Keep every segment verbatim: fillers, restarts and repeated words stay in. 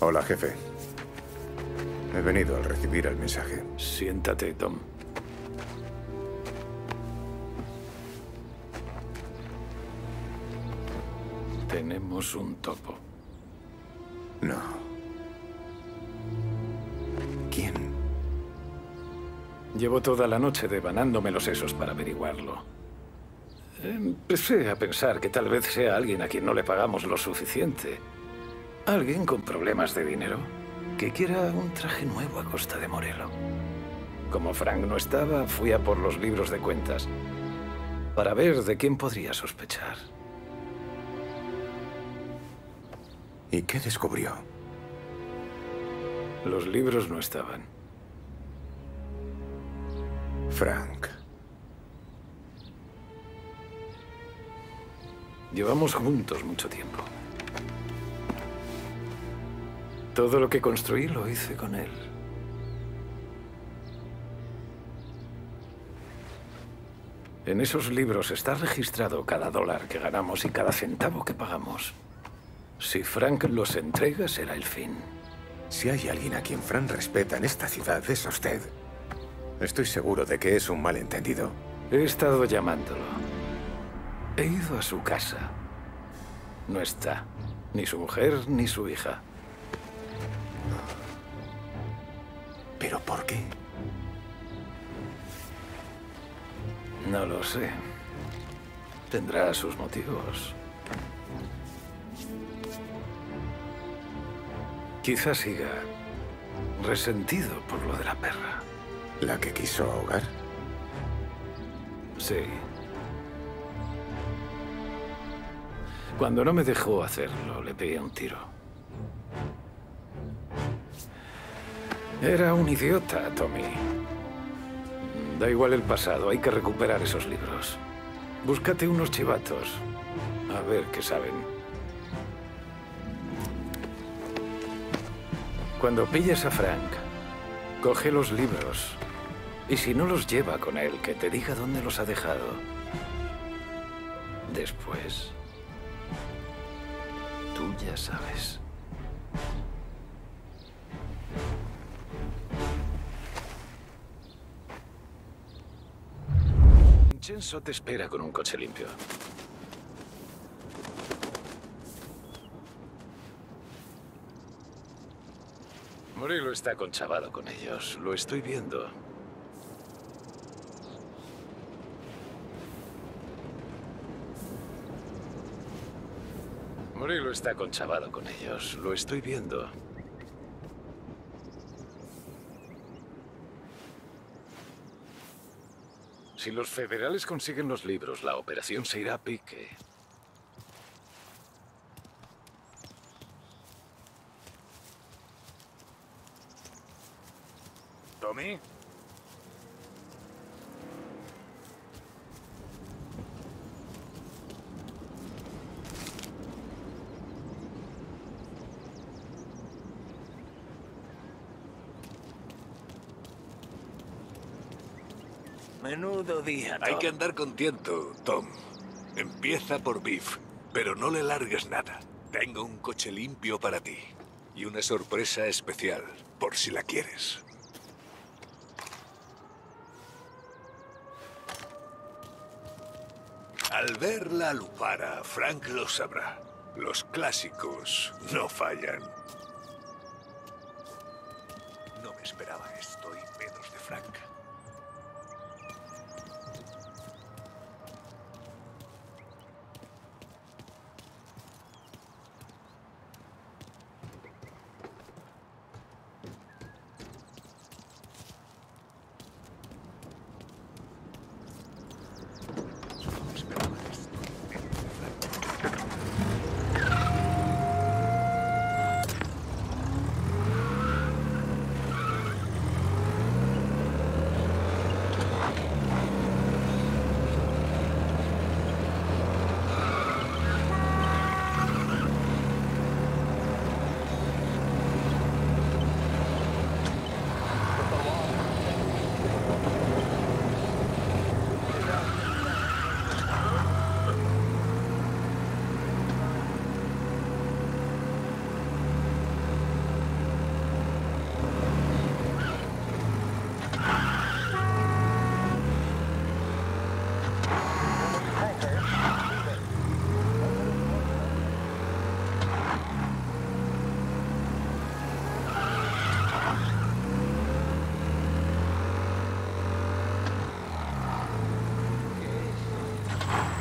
Hola, jefe. He venido al recibir el mensaje. Siéntate, Tom. Tenemos un topo. No. ¿Quién? Llevo toda la noche devanándome los sesos para averiguarlo. Empecé a pensar que tal vez sea alguien a quien no le pagamos lo suficiente. Alguien con problemas de dinero que quiera un traje nuevo a costa de Morello. Como Frank no estaba, fui a por los libros de cuentas para ver de quién podría sospechar. ¿Y qué descubrió? Los libros no estaban. Frank. Llevamos juntos mucho tiempo. Todo lo que construí lo hice con él. En esos libros está registrado cada dólar que ganamos y cada centavo que pagamos. Si Frank los entrega, será el fin. Si hay alguien a quien Frank respeta en esta ciudad, es a usted. Estoy seguro de que es un malentendido. He estado llamándolo. He ido a su casa. No está. Ni su mujer, ni su hija. ¿Pero por qué? No lo sé. Tendrá sus motivos. Quizás siga resentido por lo de la perra. ¿La que quiso ahogar? Sí. Cuando no me dejó hacerlo, le pegué un tiro. Era un idiota, Tommy. Da igual el pasado, hay que recuperar esos libros. Búscate unos chivatos. A ver qué saben. Cuando pilles a Frank, coge los libros. Y si no los lleva con él, que te diga dónde los ha dejado. Después, tú ya sabes. Vincenzo te espera con un coche limpio. Morello está conchavado con ellos. Lo estoy viendo. Morello está conchavado con ellos. Lo estoy viendo. Si los federales consiguen los libros, la operación se irá a pique. ¿Tommy? Menudo día, Tom. Hay que andar con tiento, Tom. Empieza por Biff, pero no le largues nada. Tengo un coche limpio para ti. Y una sorpresa especial, por si la quieres. Al ver la Lupara, Frank lo sabrá. Los clásicos no fallan. No me esperaba esto y menos de Frank.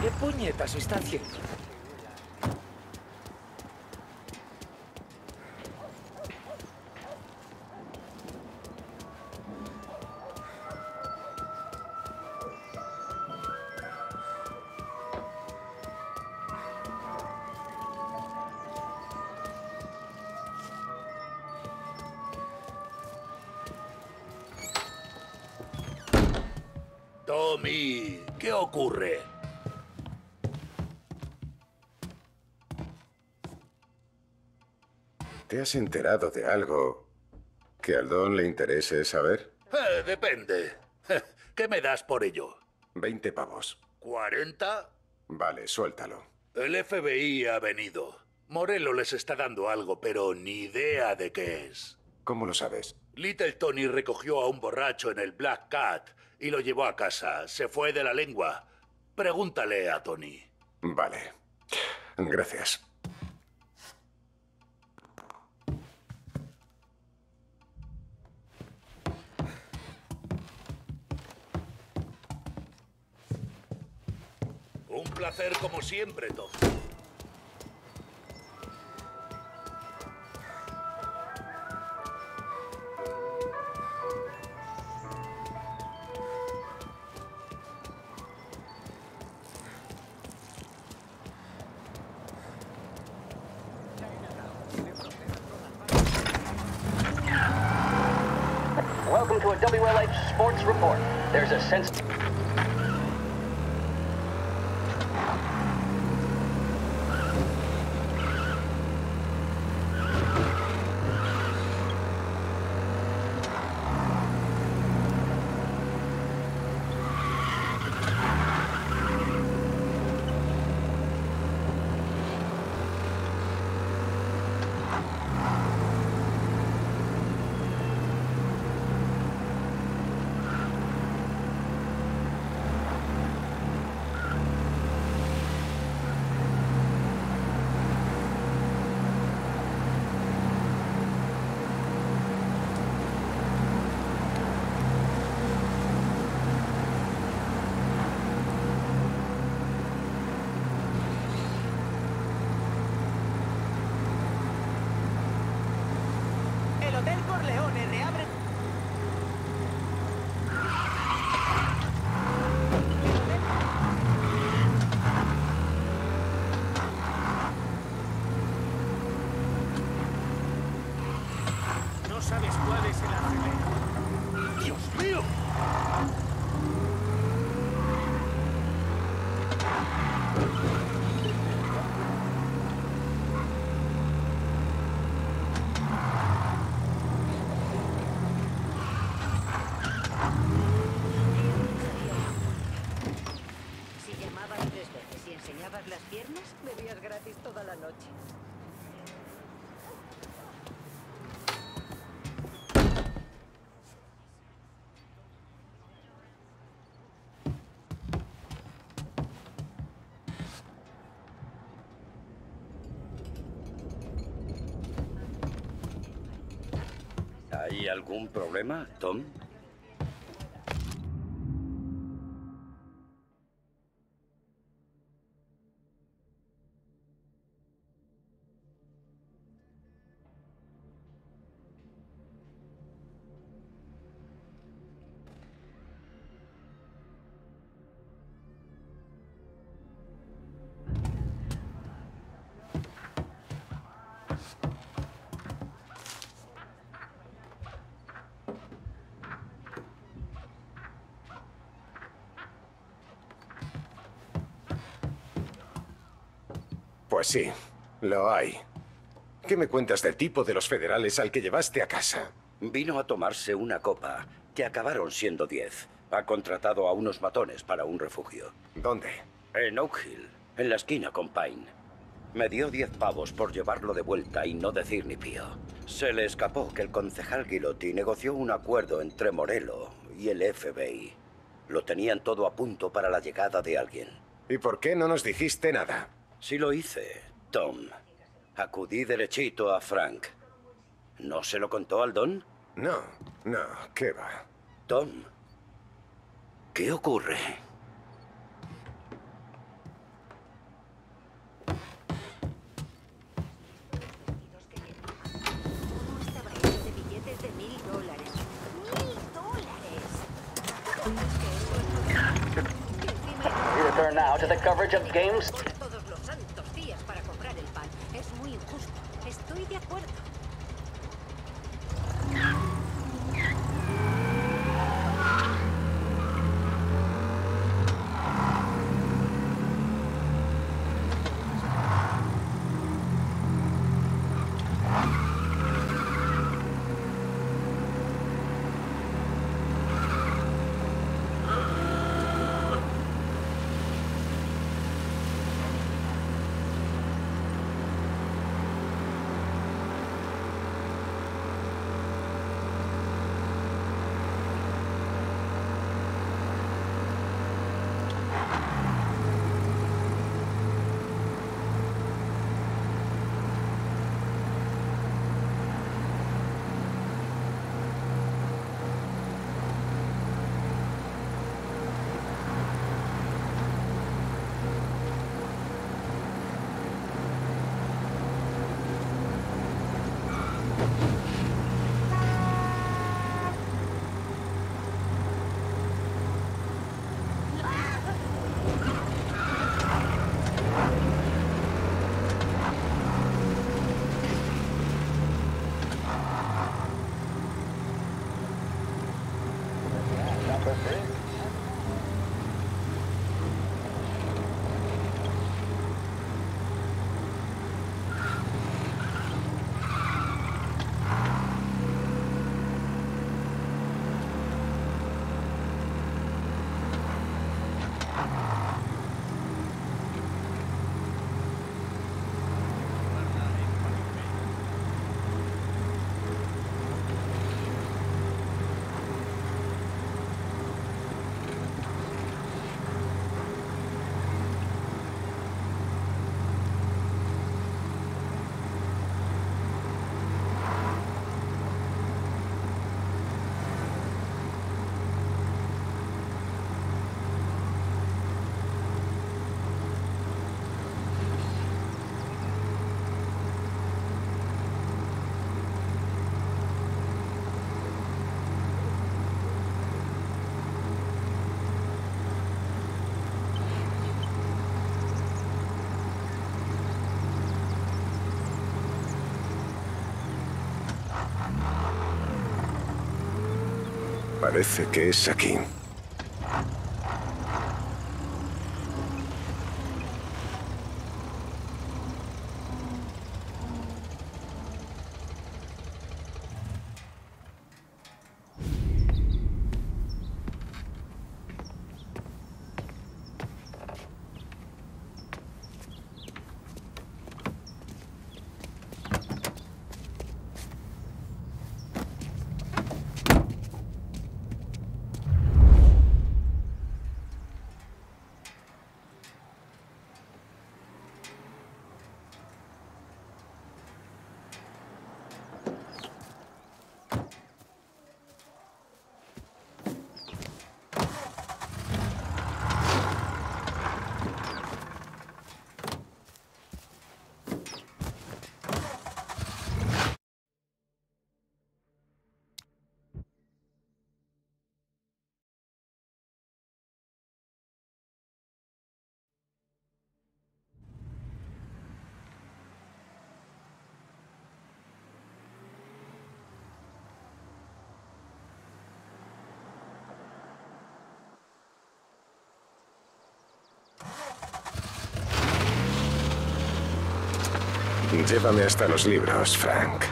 ¿Qué puñetas está haciendo? Tommy, ¿qué ocurre? ¿Te has enterado de algo que al Don le interese saber? Eh, depende. ¿Qué me das por ello? Veinte pavos. ¿Cuarenta? Vale, suéltalo. El F B I ha venido. Morello les está dando algo, pero ni idea de qué es. ¿Cómo lo sabes? Little Tony recogió a un borracho en el Black Cat y lo llevó a casa. Se fue de la lengua. Pregúntale a Tony. Vale. Gracias. Un placer como siempre, Tom. Welcome to a W L H Sports Report. There's a sense... El Hotel Corleone reabre... No sabes cuál es el acelerador. ¡Dios mío! Si llamabas tres veces y enseñabas las piernas, bebías gratis toda la noche. ¿Hay algún problema, Tom? Pues sí, lo hay. ¿Qué me cuentas del tipo de los federales al que llevaste a casa? Vino a tomarse una copa, que acabaron siendo diez. Ha contratado a unos matones para un refugio. ¿Dónde? En Oak Hill, en la esquina con Pine. Me dio diez pavos por llevarlo de vuelta y no decir ni pío. Se le escapó que el concejal Guilotti negoció un acuerdo entre Morello y el F B I. Lo tenían todo a punto para la llegada de alguien. ¿Y por qué no nos dijiste nada? Sí lo hice, Tom. Acudí derechito a Frank. ¿No se lo contó al Don? No, no, ¿qué va? Tom, ¿qué ocurre? We return now to the coverage of games. Todos los santos días para cobrar el pan. Es muy injusto. Estoy de acuerdo. Parece que es aquí. Llévame hasta los libros, Frank.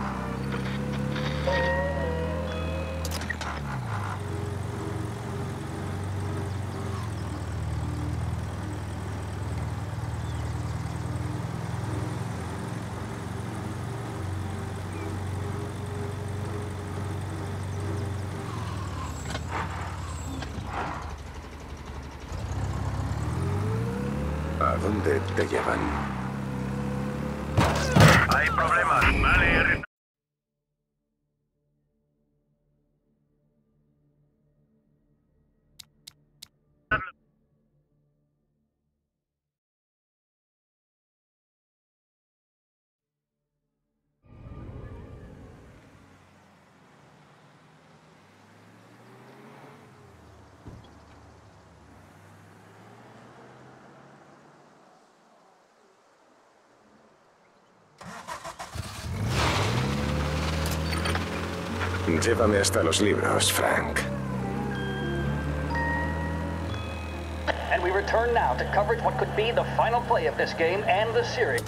¿A dónde te llevan? Hay problemas, vale. Llévame hasta los libros, Frank. And we return now to coverage what could be the final play of this game and the series.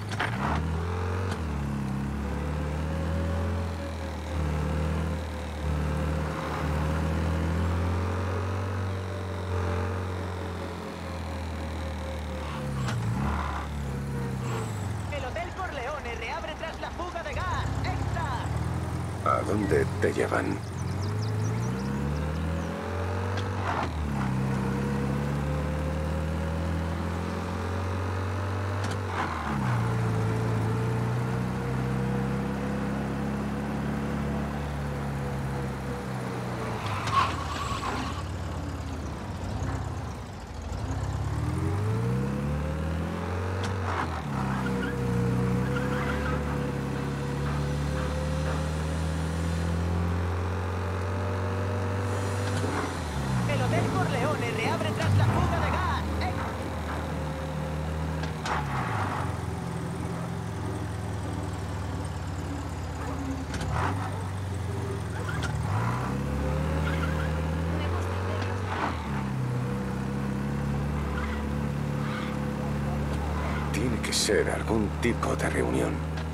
El Hotel Corleone reabre tras la fuga de gas. ¡Extra! ¿A dónde te llevan? El Hotel Corleone reabre tras la fuga de gas. ¡Extra! Tiene que ser algún tipo de reunión.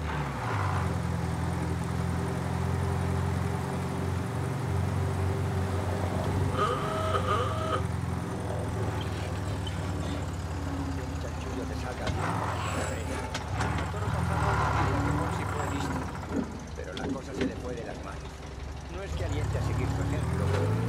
Pero la cosa se le fue de las manos. No es que aliente a seguir su ejemplo.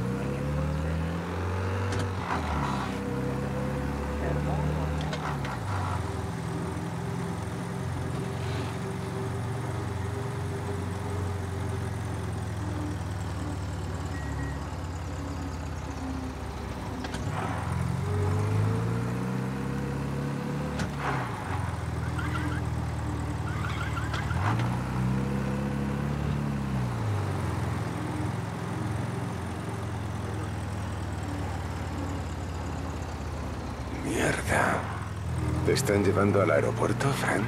Mierda. ¿Te están llevando al aeropuerto, Frank?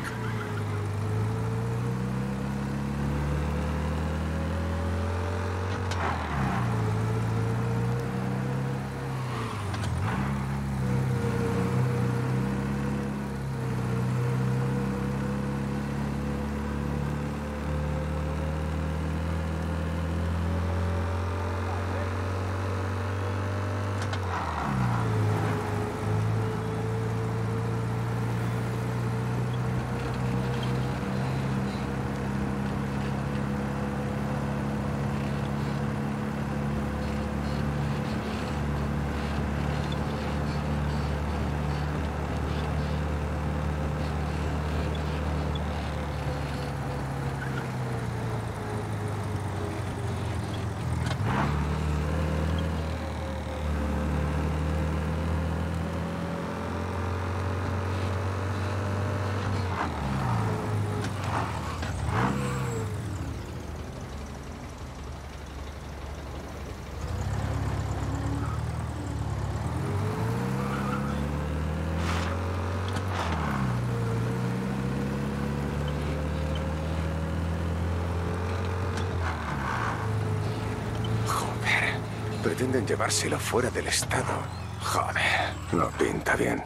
Pretenden llevárselo fuera del estado. Joder, no pinta bien.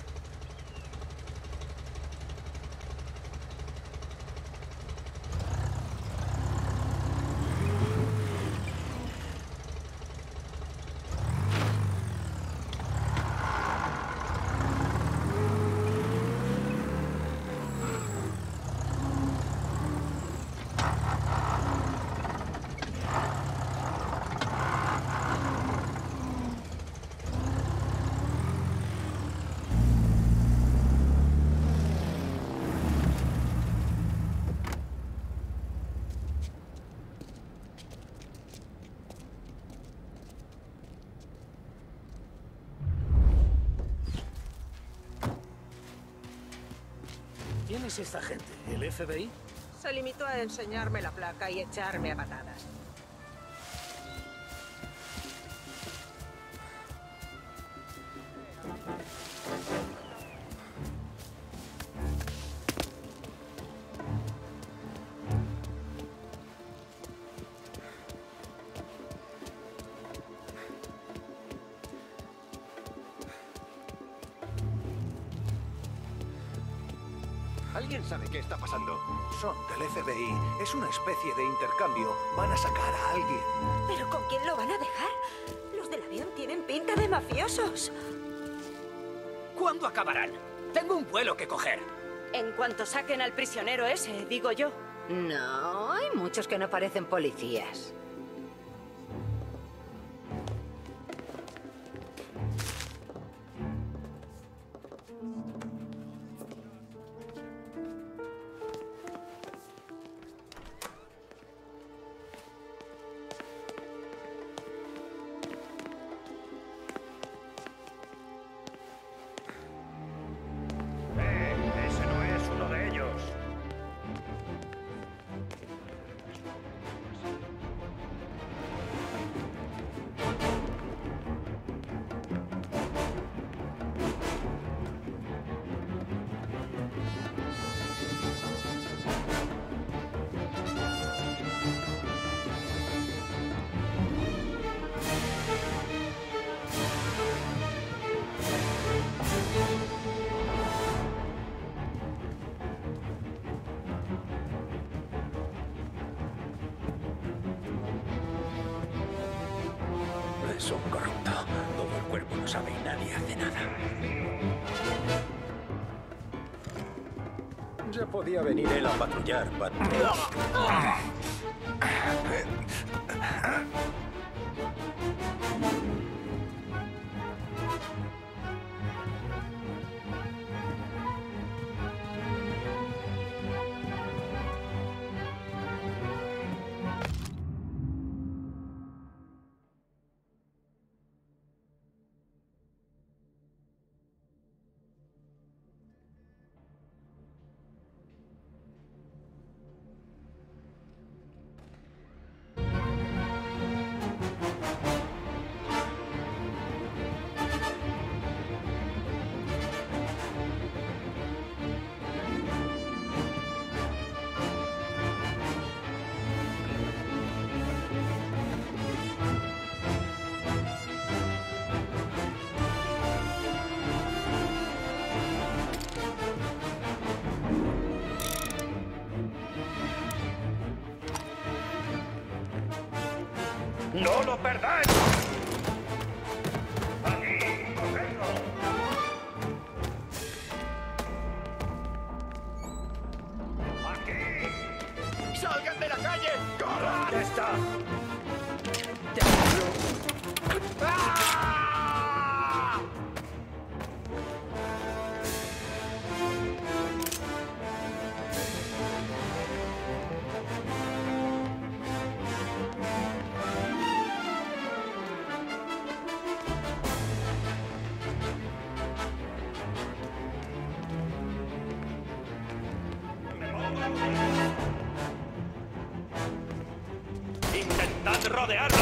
¿Quién es esta gente? ¿El F B I? Se limitó a enseñarme la placa y echarme a patadas. ¿Alguien sabe qué está pasando? Son del F B I. Es una especie de intercambio. Van a sacar a alguien. ¿Pero con quién lo van a dejar? Los del avión tienen pinta de mafiosos. ¿Cuándo acabarán? Tengo un vuelo que coger. En cuanto saquen al prisionero ese, digo yo. No, hay muchos que no parecen policías. Ese no es uno de ellos. Es un corrupto. Todo el cuerpo lo sabe y nadie hace nada. Ya podía venir él a patrullar, patrullar. ¡No lo perdáis! ¡Aquí! ¡Cogedlo! ¡Aquí! ¡Salgan de la calle! ¡Corran! ¿Dónde está? ¡Ah! ¡Intentad rodearlo!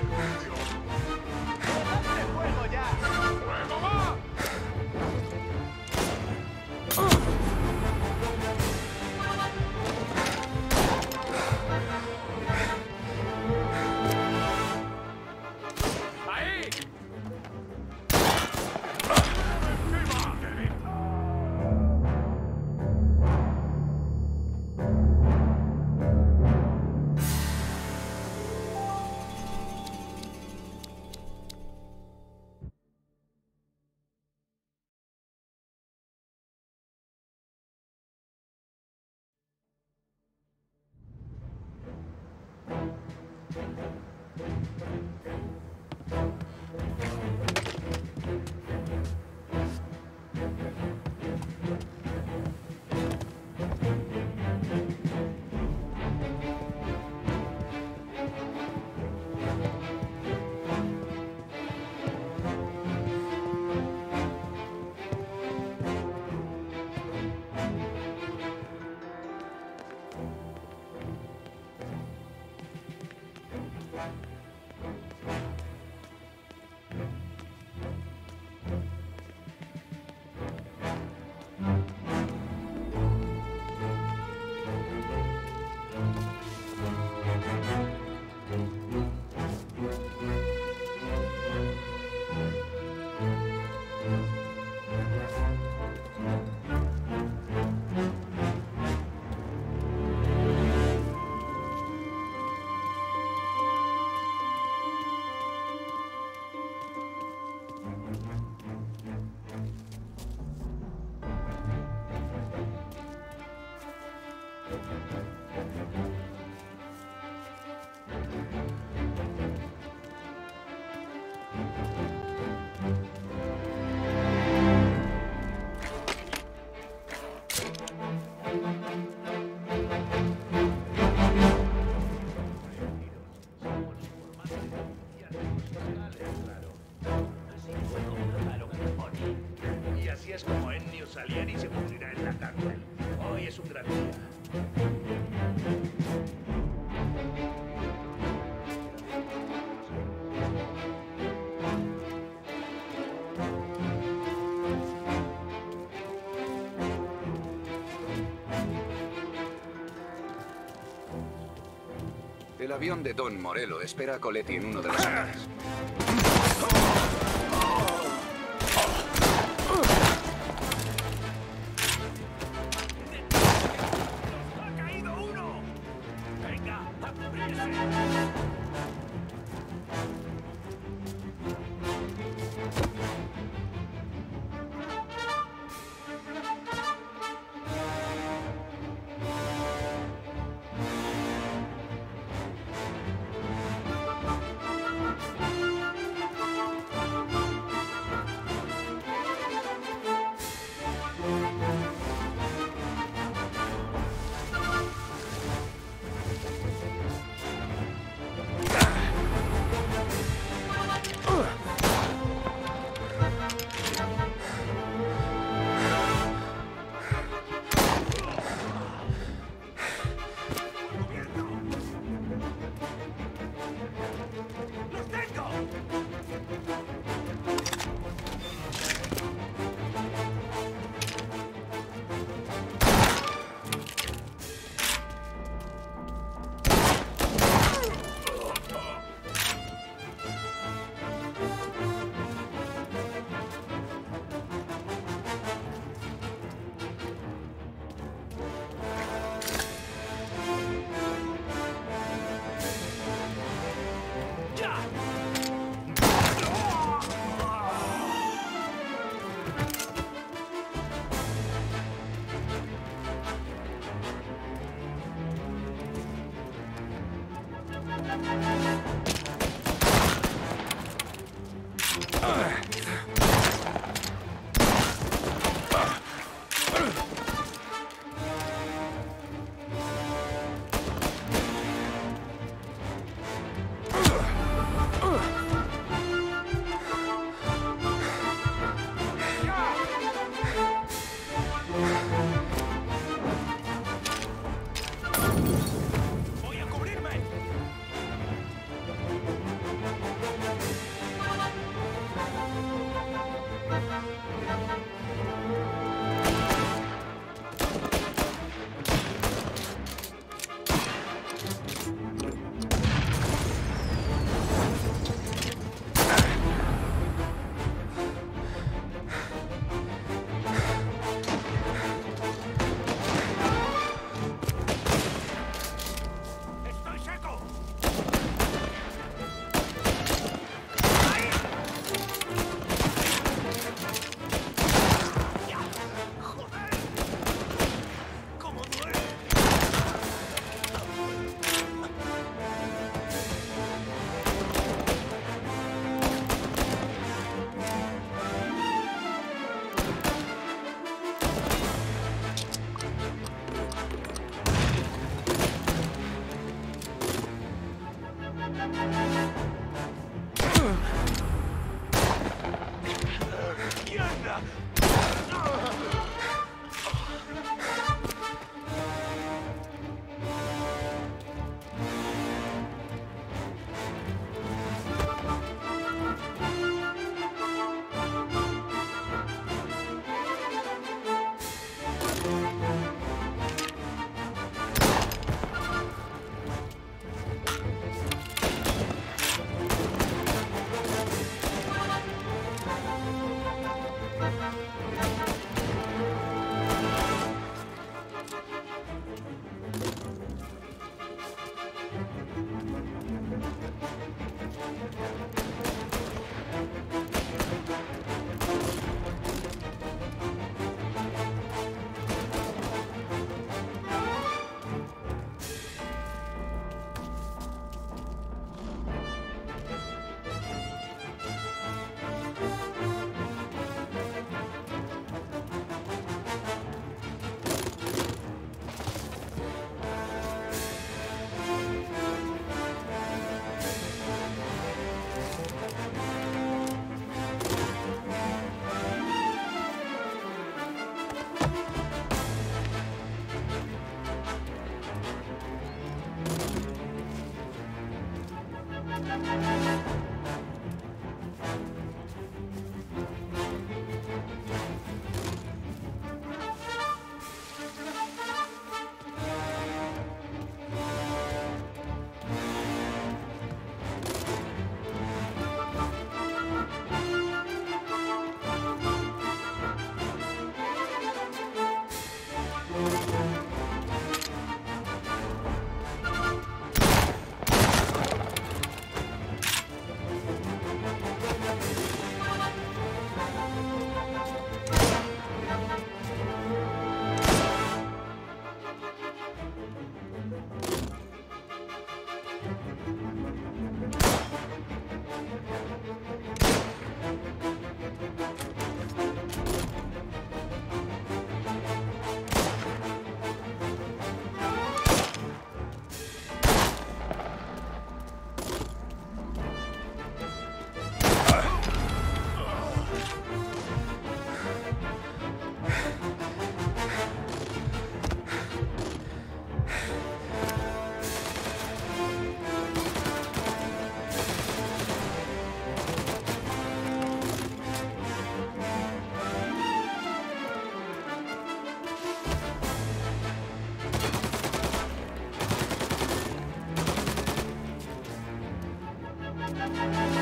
Salieri se pudrirá en la cárcel. Hoy es un gran día. El avión de Don Morello espera a Coletti en uno de los hangares.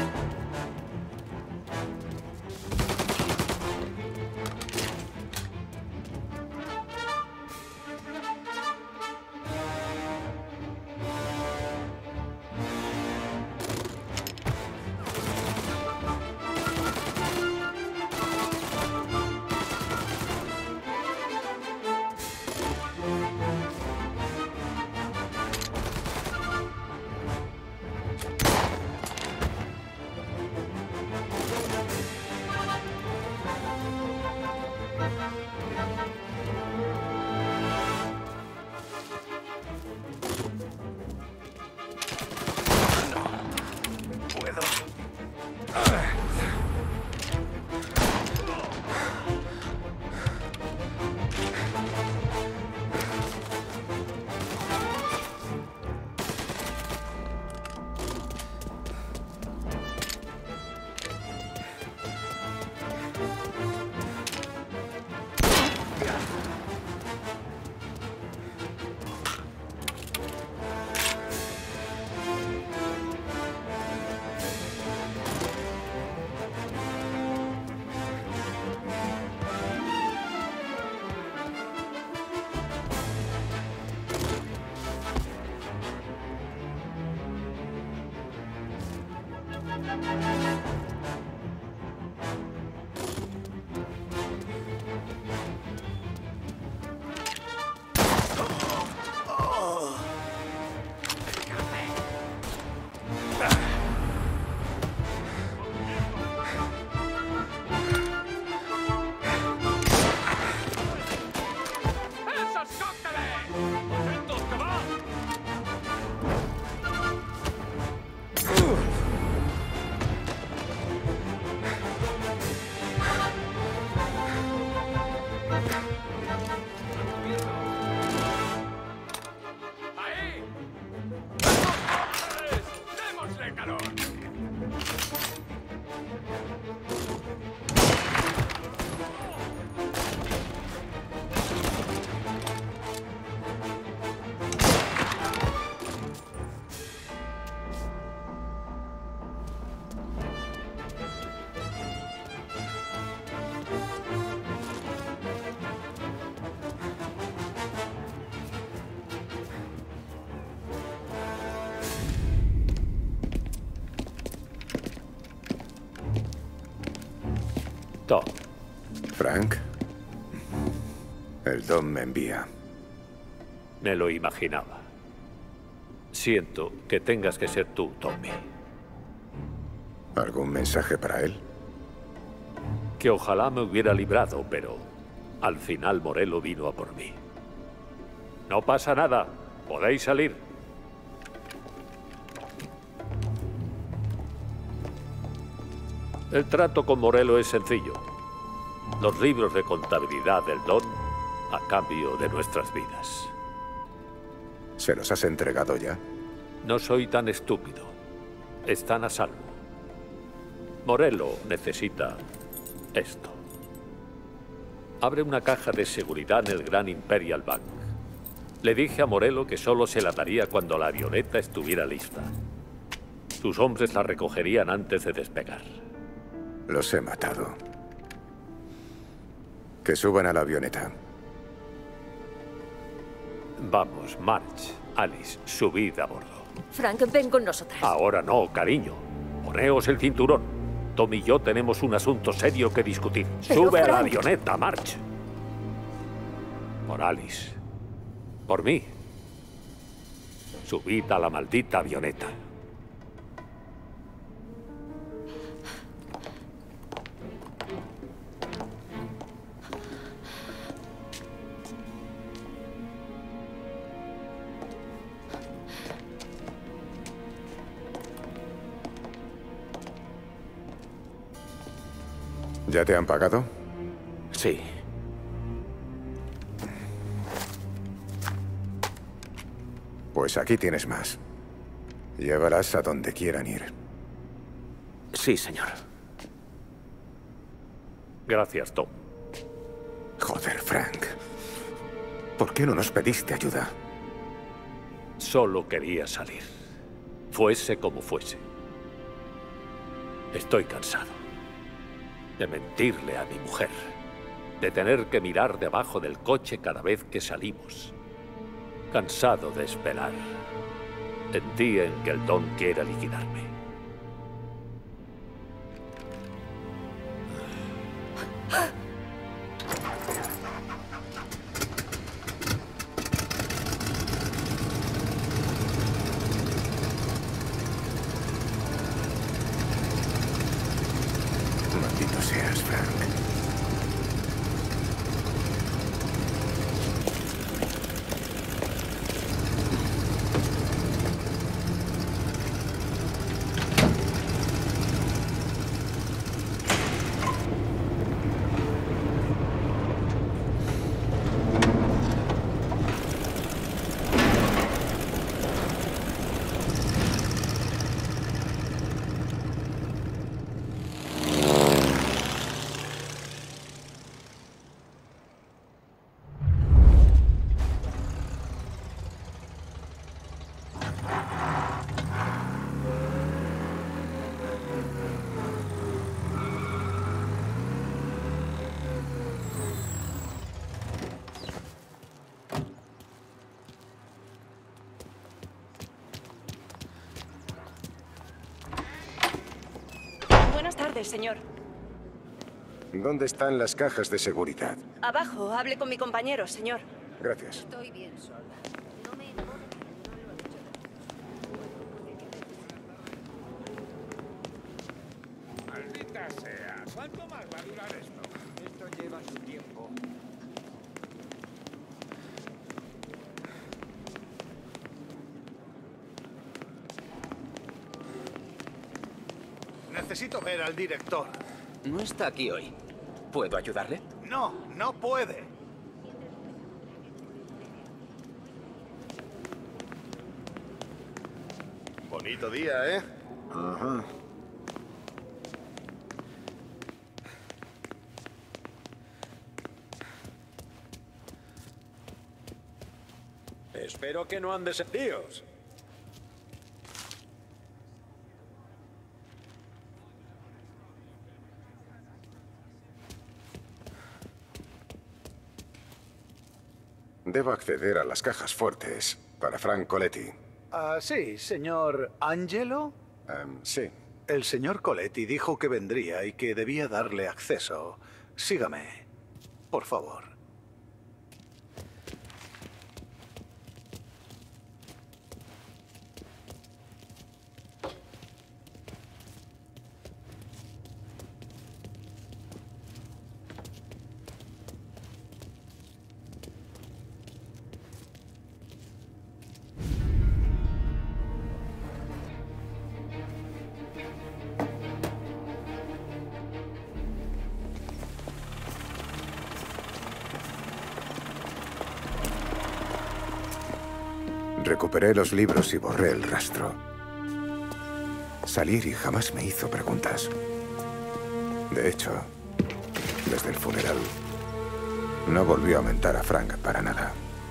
Tom. Frank. El Dom me envía. Me lo imaginaba. Siento que tengas que ser tú, Tommy. ¿Algún mensaje para él? Que ojalá me hubiera librado, pero al final Morello vino a por mí. No pasa nada. Podéis salir. El trato con Morello es sencillo. Los libros de contabilidad del Don a cambio de nuestras vidas. ¿Se los has entregado ya? No soy tan estúpido. Están a salvo. Morello necesita esto. Abre una caja de seguridad en el Gran Imperial Bank. Le dije a Morello que solo se la daría cuando la avioneta estuviera lista. Sus hombres la recogerían antes de despegar. Los he matado. Que suban a la avioneta. Vamos, March, Alice, subid a bordo. Frank, ven con nosotras. Ahora no, cariño. Poneos el cinturón. Tom y yo tenemos un asunto serio que discutir. Pero Sube a la Frank... avioneta, March. Por Alice. Por mí. Subid a la maldita avioneta. ¿Ya te han pagado? Sí. Pues aquí tienes más. Llévalas a donde quieran ir. Sí, señor. Gracias, Tom. Joder, Frank. ¿Por qué no nos pediste ayuda? Solo quería salir. Fuese como fuese. Estoy cansado de mentirle a mi mujer, de tener que mirar debajo del coche cada vez que salimos. Cansado de esperar el día en que el Don quiera liquidarme. Maldito seas, Frank. Buenas tardes, señor. ¿Dónde están las cajas de seguridad? Abajo, hable con mi compañero, señor. Gracias. Estoy bien sola. No me importa. Maldita sea. ¿Cuánto más va a durar esto? Esto lleva su tiempo. Necesito ver al director. No está aquí hoy. ¿Puedo ayudarle? No, no puede. Bonito día, ¿eh? Ajá. Espero que no andes en líos. Debo acceder a las cajas fuertes para Frank Coletti. Ah, sí, señor Angelo. Um, sí. El señor Coletti dijo que vendría y que debía darle acceso. Sígame, por favor. Recuperé los libros y borré el rastro. Salieri jamás me hizo preguntas. De hecho, desde el funeral, no volvió a mentar a Frank para nada.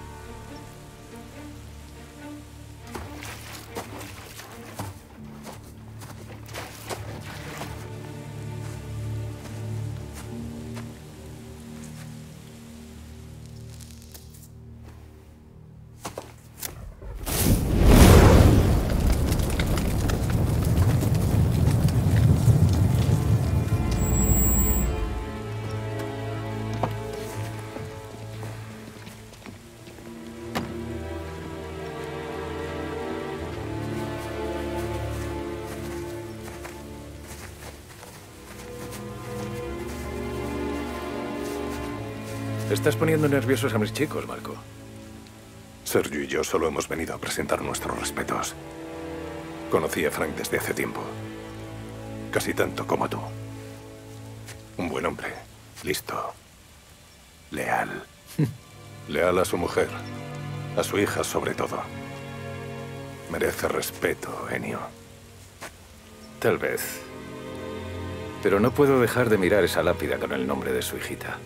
Estás poniendo nerviosos a mis chicos, Marco. Sergio y yo solo hemos venido a presentar nuestros respetos. Conocí a Frank desde hace tiempo. Casi tanto como tú. Un buen hombre. Listo. Leal. Leal a su mujer. A su hija, sobre todo. Merece respeto, Ennio. Tal vez. Pero no puedo dejar de mirar esa lápida con el nombre de su hijita.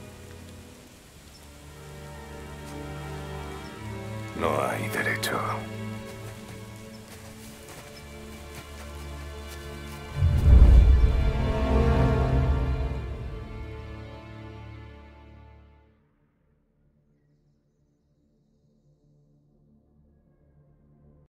No hay derecho.